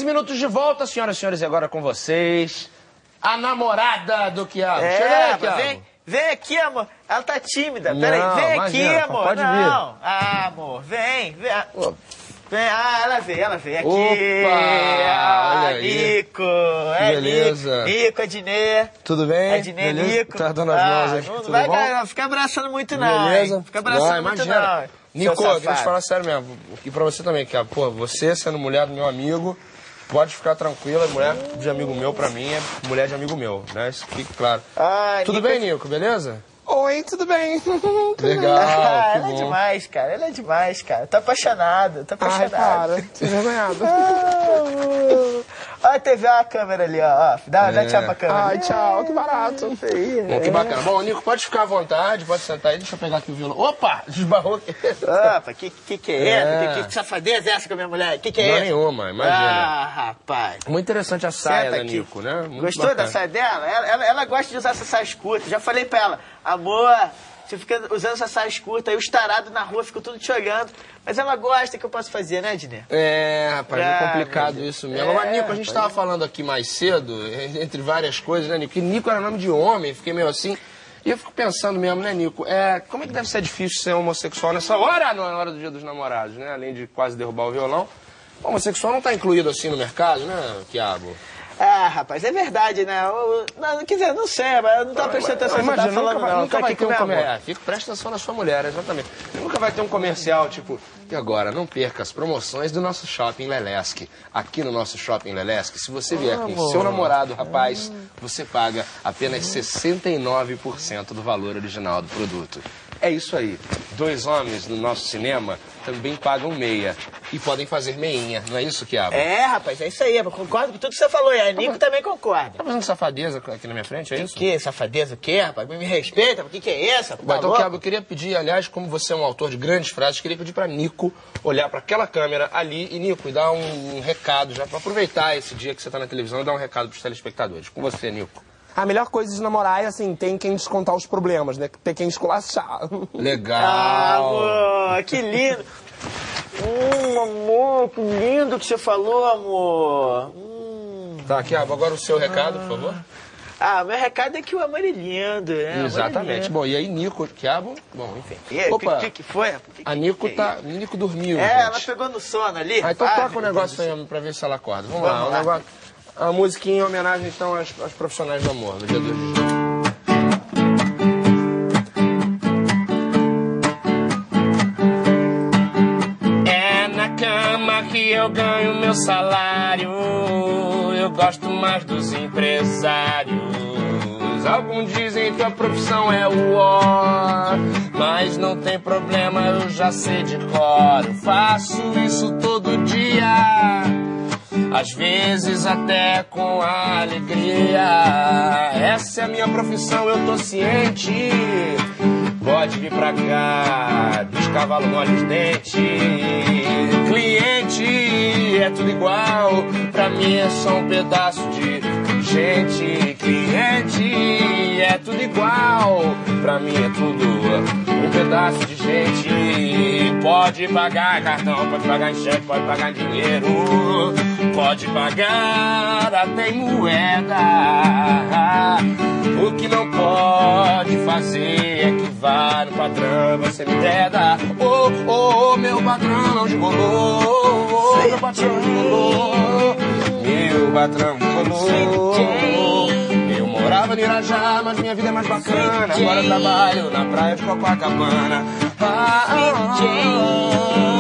15 minutos de volta, senhoras e senhores, e agora com vocês, a namorada do Quiabo. Chega aí, Quiabo. Vem aqui, amor. Ela tá tímida. Peraí, vem aqui, amor. Pode vir. Ah, amor, vem. Vem. Ela veio aqui. Opa, olha aí. Nico. Beleza. Nico, Adnê. Tudo bem? Adnê, Nico. Tá dando as mãos aqui. Não vai ficar abraçando muito, não. Beleza. Hein? Fica abraçando muito, não. Nico, deixa eu te falar sério mesmo. E pra você também, Quiabo. Pô, você sendo mulher do meu amigo, pode ficar tranquila. Mulher de amigo meu, pra mim, é mulher de amigo meu, né? Isso fique claro. Tudo bem, Nico? Beleza? Oi, tudo bem? Legal, ela é demais, cara. Ela é demais, cara. Tô apaixonado, Ai, para. Tô envergonhado. Olha a TV, olha a câmera ali, ó. Dá tchau pra câmera. Ai, tchau, que barato. Bom, que bacana. Bom, Nico, pode ficar à vontade, pode sentar aí. Deixa eu pegar aqui o violão. Opa! Desbarrou aqui. Opa, que é essa? Que safadeza é essa com a minha mulher? Que é essa? Nenhuma, imagina. Ah, rapaz. Muito interessante a saia da Nico, né? Muito Gostou bacana. da saia dela? Ela gosta de usar essas saias curtas. Já falei pra ela, amor, você fica usando essas saias curtas, aí os tarados na rua ficam tudo te olhando. Mas ela gosta, que eu posso fazer, né, Dinê? Rapaz, é complicado isso mesmo. Mas, Nico, a gente tava falando aqui mais cedo, entre várias coisas, né, Nico? Que Nico era nome de homem, fiquei meio assim. E eu fico pensando mesmo, né, Nico? Como é que deve ser difícil ser homossexual nessa hora, na hora do Dia dos Namorados, né? Além de quase derrubar o violão. O homossexual não tá incluído assim no mercado, né, Quiabo? Rapaz, é verdade, né? Quer dizer, não sei, mas eu não tava prestando atenção no que você tava falando, não. Nunca vai ter um comercial. Presta atenção na sua mulher, exatamente. Nunca vai ter um comercial, tipo, e agora, não perca as promoções do nosso Shopping Lelesc. Aqui no nosso Shopping Lelesc, se você vier com seu namorado, rapaz, você paga apenas 69% do valor original do produto. É isso aí. 2 homens no nosso cinema também pagam meia. E podem fazer meinha, não é isso, Quiabo? Rapaz, é isso aí. Eu concordo com tudo que você falou. E a Nico também concorda. Tá fazendo safadeza aqui na minha frente, é isso? Que? Safadeza o quê, rapaz? Me respeita, o que é isso? Bom, então, Quiabo, eu queria pedir, aliás, como você é um autor de grandes frases, queria pedir pra Nico olhar pra aquela câmera ali e, Nico, dar um recado já, pra aproveitar esse dia que você tá na televisão e dar um recado pros telespectadores. Com você, Nico. A melhor coisa de namorar é, assim, tem quem descontar os problemas, né? Tem quem esculachar. Legal. Amor, que lindo. Amor, que lindo que você falou, amor. Tá, Quiabo, agora o seu recado, por favor. Meu recado é que o amor é lindo, né? Exatamente. Bom, e aí, Nico, Quiabo, bom, enfim. Opa, o que foi? A Nico Nico dormiu, gente. Ela pegou no sono ali. Então toca o negócio aí pra ver se ela acorda. Vamos lá, um negócio... A musiquinha em homenagem, então, aos profissionais do amor, no dia 2 de julho. É na cama que eu ganho meu salário, eu gosto mais dos empresários. Alguns dizem que a profissão é o ó, mas não tem problema, eu já sei de cor. Eu faço isso todo dia, às vezes até com alegria. Essa é a minha profissão, eu tô ciente. Pode vir pra cá, dos cavalos molha os dentes. Cliente é tudo igual, pra mim é só um pedaço de gente. Cliente é tudo igual, pra mim é tudo um pedaço de gente. Pode pagar cartão, pode pagar em cheque, pode pagar em dinheiro, pode pagar até em moeda. O que não pode fazer é que vá no patrão, você me deda. Meu patrão não descolou, meu patrão não descolou, meu patrão descolou. Eu morava no Irajá, mas minha vida é mais bacana. Agora eu trabalho na praia de Copacabana.